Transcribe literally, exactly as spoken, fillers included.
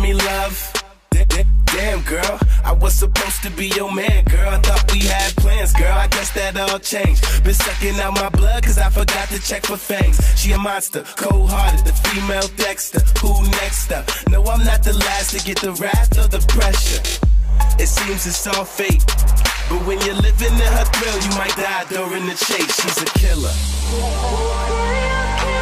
me love. Damn, girl, I was supposed to be your man, girl. I thought we had plans, girl. I guess that all changed. Been sucking out my blood cause I forgot to check for fangs. She a monster, cold-hearted, the female Dexter. Who next up? No, I'm not the last to get the wrath or the pressure. It seems it's all fate, but when you're living in her thrill, you might die during the chase. She's a killer.